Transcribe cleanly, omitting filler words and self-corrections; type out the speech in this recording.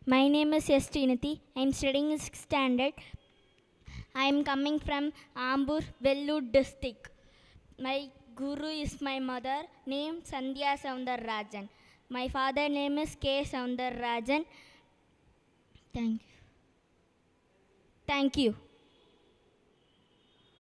My name is S. Trinity. I am studying in 6th standard. I am coming from Ambur, Vellur district. My guru is my mother, named Sandhya Soundararajan. My father name is K. Soundararajan. Thank you. Thank you.